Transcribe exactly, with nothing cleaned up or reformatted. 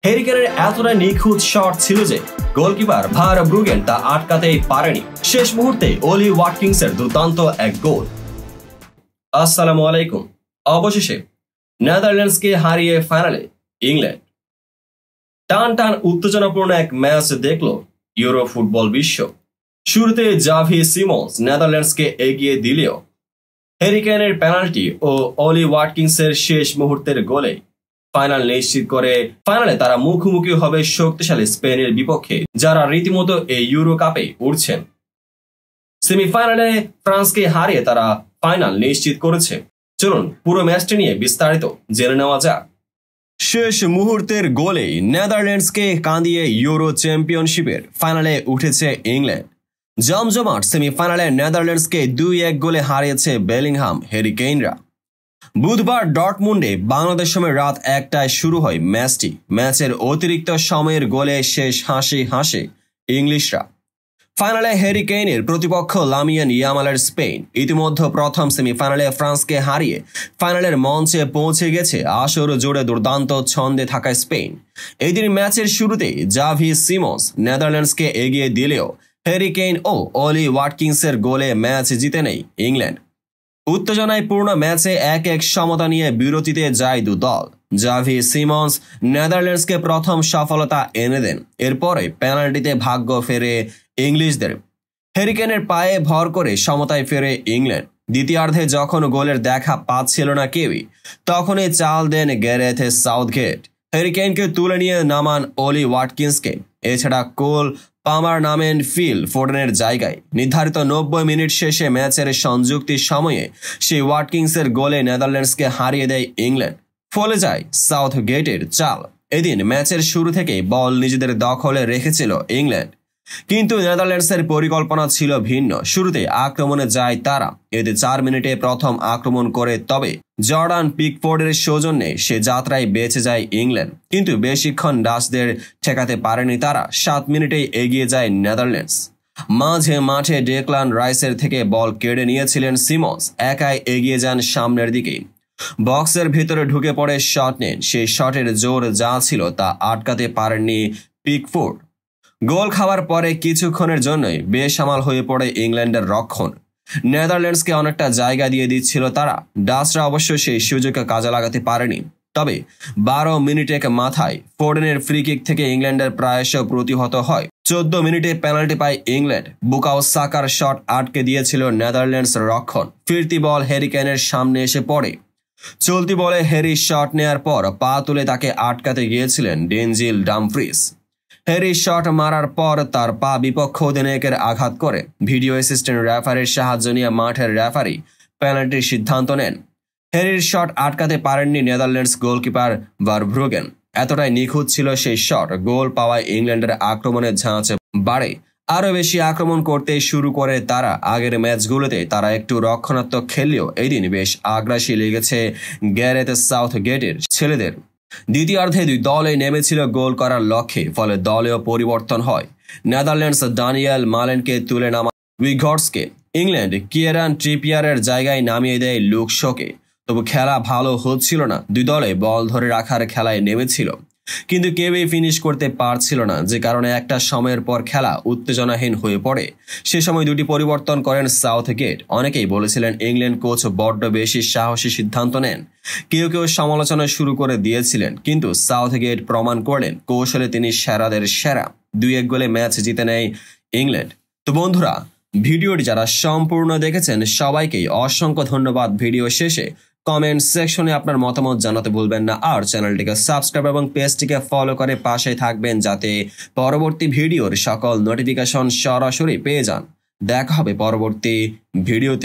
Harry কেনের এতটা নিখুঁত shot ছিল যে গোলকিপার ভারব্রুগেন তা আটকাতেই পারেনি। শেষ মুহূর্তে ওলি ওয়াটকিংসের দুর্দান্ত এক গোল। আসসালামু আলাইকুম। অবশেষে নেদারল্যান্ডসকে হারিয়ে ফাইনালে ইংল্যান্ড। টান টান উত্তেজনাপূর্ণ এক ম্যাচ দেখল ইউরো ফুটবল বিশ্ব। শুরুতে জাভি সিমন্স নেদারল্যান্ডসকে এগিয়ে দিলেও হ্যারি কেনের পেনাল্টি ও ওলি ওয়াটকিংসের শেষ মুহূর্তের গোলে ফাইনাল নিশ্চিত করে ফাইনালে তারা মুখোমুখি হবে শক্তিশালী স্পেনের বিপক্ষে, যারা রীতিমতো এই ইউরো কাপে উঠছেন। সেমিফাইনালে ফ্রান্সকে হারিয়ে তারা ফাইনাল নিশ্চিত করেছে। চলুন পুরো ম্যাচটি নিয়ে বিস্তারিত জেনে নেওয়া যাক। শেষ মুহূর্তের গোলে নেদারল্যান্ডসকে কাঁদিয়ে ইউরো চ্যাম্পিয়নশিপের ফাইনালে উঠেছে ইংল্যান্ড। জমজমাট সেমিফাইনালে নেদারল্যান্ডসকে দুই এক গোলে হারিয়েছে বেলিংহাম হ্যারি কেইনরা। বুধবার ডর্টমুন্ডে বাংলাদেশ সময় রাত একটায় শুরু হয় ম্যাচটি। ম্যাচের অতিরিক্ত সময়ের গোলে শেষ হাসি হাসে ইংলিশরা। ফাইনালে হ্যারি কেইনের প্রতিপক্ষ লামিয়ান ইয়ামালের স্পেন ইতিমধ্যে প্রথম সেমিফাইনালে ফ্রান্সকে হারিয়ে ফাইনালের মঞ্চে পৌঁছে গেছে। আসর জুড়ে দুর্দান্ত ছন্দে থাকা স্পেন এদিন ম্যাচের শুরুতে জাভি সিমন্স নেদারল্যান্ডসকে এগিয়ে দিলেও হ্যারি কেইন ও ওলি ওয়াটকিংসের গোলে ম্যাচ জিতে নেয় ইংল্যান্ড। উত্তেজনায় পূর্ণ ম্যাচে এক এক সমতা নিয়ে বিরতিতে যায় দু দল। জাভি সিমন্স নেদারল্যান্ডসকে প্রথম সফলতা এনে দেন। এরপরে পেনাল্টিতে ভাগ্য ফেরে ইংলিশদের। হ্যারি কেনের পায়ে ভর করে সমতায় ফেরে ইংল্যান্ড। দ্বিতীয়ার্ধে যখন গোলের দেখা পাচ্ছিল না কেউই, তখনই চাল দেন গ্যারেথ সাউথগেট। হ্যারি কেনকে তুলে নিয়ে নামান ওলি ওয়াটকিন্সকে। এছাড়া কোল পামার নামেন ফিল ফোডেনের জায়গায়। নির্ধারিত নব্বই মিনিট শেষে ম্যাচের সংযুক্তির সময়ে সেই ওয়াটকিংসের গোলে নেদারল্যান্ডসকে হারিয়ে দেয় ইংল্যান্ড। ফলে যায় সাউথগেটের চাল। এদিন ম্যাচের শুরু থেকেই বল নিজেদের দখলে রেখেছিল ইংল্যান্ড, কিন্তু নেদারল্যান্ডসের পরিকল্পনা ছিল ভিন্ন। শুরুতে আক্রমণে যায় তারা। এতে চার মিনিটে প্রথম আক্রমণ করে, তবে জর্ডান পিকফোর্ডের সৌজন্যে সে যাত্রায় বেঁচে যায় ইংল্যান্ড। কিন্তু বেশিক্ষণ ডাচদের ঠেকাতে পারেনি তারা। সাত মিনিটেই এগিয়ে যায় নেদারল্যান্ডস। মাঝে মাঠে ডেকলান রাইসের থেকে বল কেড়ে নিয়েছিলেন সিমন্স। একাই এগিয়ে যান সামনের দিকে। বক্সের ভিতরে ঢুকে পড়ে শট নেন। সেই শটের জোর যা ছিল তা আটকাতে পারেননি পিকফোর্ড। গোল খাওয়ার পরে কিছুক্ষণের জন্যই বেসামাল হয়ে পড়ে ইংল্যান্ডের রক্ষণ। নেদারল্যান্ডসকে অনেকটা জায়গা দিয়ে দিচ্ছিল তারা। ডাচরা অবশ্য সেই সুযোগকে কাজে লাগাতে পারেনি। তবে বারো মিনিটে মাথায় ফোর্ডেনের ফ্রি কিক থেকে ইংল্যান্ডের প্রায়শ প্রতিহত হয়। চোদ্দ মিনিটে পেনাল্টি পায় ইংল্যান্ড। বুকাও সাকার শট আটকে দিয়েছিল নেদারল্যান্ডস রক্ষণ। ফিরতি বল হ্যারি কেনের সামনে এসে পড়ে। চলতি বলে হ্যারি শট নেয়ার পর পা তুলে তাকে আটকাতে গিয়েছিলেন ডেনজিল ডামফ্রিস। হ্যারি শট মারার পর তার পা বিপক্ষ অধিনায়কের আঘাত করে। ভিডিও অ্যাসিস্ট্যান্ট রেফারির সাহায্য নিয়ে মাঠের রেফারি পেনাল্টির সিদ্ধান্ত নেন। হ্যারির শট আটকাতে পারেননি নেদারল্যান্ডস গোলকিপার ভারব্রুগেন। এতটাই নিখুঁত ছিল সেই শট। গোল পাওয়ায় ইংল্যান্ডের আক্রমণের ঝাঁচ বাড়ে। আরও বেশি আক্রমণ করতে শুরু করে তারা। আগের ম্যাচগুলোতে তারা একটু রক্ষণাত্মক খেললেও এদিন বেশ আগ্রাসী লেগেছে গ্যারেথ সাউথগেটের ছেলেদের। দ্বিতীয়ার্ধে দুই দলে নেমেছিল গোল করার লক্ষ্যে, ফলে দলেও পরিবর্তন হয়। নেদারল্যান্ডস দানিয়েল মালেনকে তুলে নামা উইঘটসকে। ইংল্যান্ড কিয়েরান ট্রিপিয়ারের জায়গায় নামিয়ে দেয় লুক শোকে। তবু খেলা ভালো হচ্ছিল না। দুই দলে বল ধরে রাখার খেলায় নেমেছিল, কিন্তু কেউই ফিনিশ করতে পারছিল না, যে কারণে একটা সময়ের পর খেলা উত্তেজনাহীন হয়ে পড়ে। সে সময় দুটি পরিবর্তন করেন সাউথগেট। অনেকেই বলেছিলেন ইংল্যান্ড কোচ বড্ড বেশি সাহসী সিদ্ধান্ত নেন। কেউ কেউ সমালোচনা শুরু করে দিয়েছিলেন, কিন্তু সাউথগেট প্রমাণ করলেন কৌশলে তিনি সেরাদের সেরা। দুই এক গোলে ম্যাচ জিতে নেয় ইংল্যান্ড। তো বন্ধুরা, ভিডিওটি যারা সম্পূর্ণ দেখেছেন সবাইকেই অসংখ্য ধন্যবাদ। ভিডিও শেষে কমেন্ট সেকশনে আপনার মতামত জানাতে ভুলবেন না। আর চ্যানেলটিকে সাবস্ক্রাইব এবং পেজটিকে ফলো করে পাশে থাকবেন, যাতে পরবর্তী ভিডিওর সকল নোটিফিকেশন সরাসরি পেয়ে যান। দেখা হবে পরবর্তী ভিডিওতে।